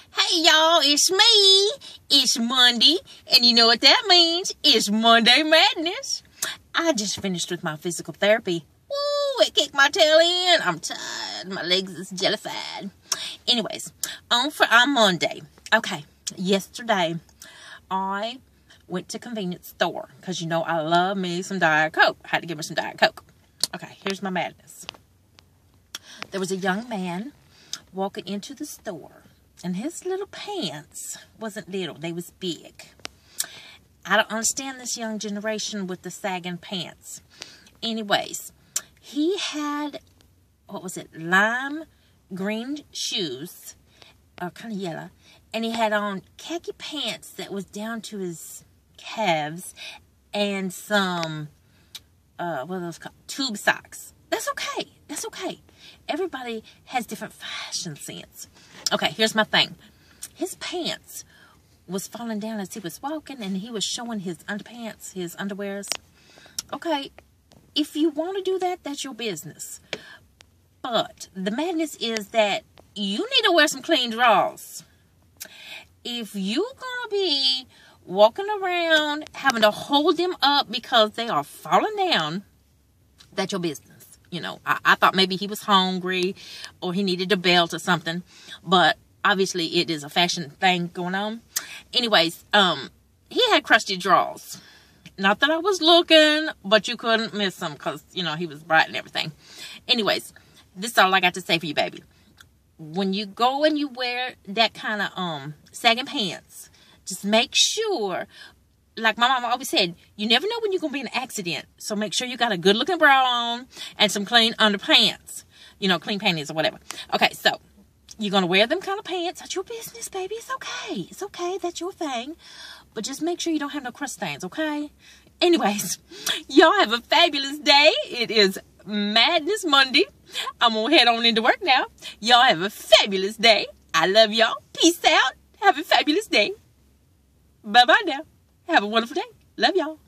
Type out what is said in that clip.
Hey y'all, it's me. It's Monday, and you know what that means? It's Monday Madness. I just finished with my physical therapy. Woo, it kicked my tail in. I'm tired. My legs is jellified. Anyways, on Monday. Okay, yesterday I went to convenience store because you know I love me some Diet Coke. I had to give me some Diet Coke. Okay, here's my madness. There was a young man walking into the store, and his little pants wasn't little, they was big. I don't understand this young generation with the sagging pants. Anyways, he had, lime green shoes, or kind of yellow, and he had on khaki pants that was down to his calves, and some, what are those called? Tube socks. That's okay. That's okay. Everybody has different fashion sense. Okay, here's my thing. His pants was falling down as he was walking, and he was showing his underpants, his underwears. Okay, if you want to do that, that's your business. But the madness is that you need to wear some clean drawers. If you're going to be walking around having to hold them up because they are falling down, that's your business. You know, I thought maybe he was hungry or he needed a belt or something. But obviously it is a fashion thing going on. Anyways, he had crusty drawers. Not that I was looking, but you couldn't miss him because, you know, he was bright and everything. Anyways, this is all I got to say for you, baby. When you go and you wear that kind of sagging pants, just make sure, like my mama always said, you never know when you're going to be in an accident. So make sure you got a good looking bra on and some clean underpants. You know, clean panties or whatever. Okay, so you're going to wear them kind of pants. That's your business, baby. It's okay. It's okay. That's your thing. But just make sure you don't have no crust stains, okay? Anyways, y'all have a fabulous day. It is Madness Monday. I'm going to head on into work now. Y'all have a fabulous day. I love y'all. Peace out. Have a fabulous day. Bye-bye now. Have a wonderful day. Love y'all.